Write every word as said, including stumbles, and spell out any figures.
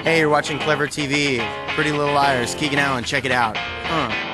Hey, you're watching Clever T V. Pretty Little Liars. Keegan Allen, check it out. Huh.